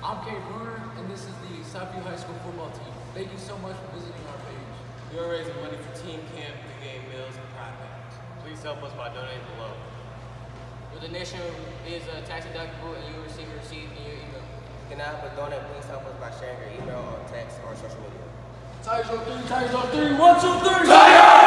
I'm Kate Bruner, and this is the Southview High School football team. Thank you so much for visiting our page. We are raising money for team camp, pregame meals, and pride packs. Please help us by donating below. Your donation is tax deductible, and you will receive a receipt in your email. If you cannot but donate, please help us by sharing your email or text or social media. Tigers on three, Tigers on three, 1, 2, 3! Tigers!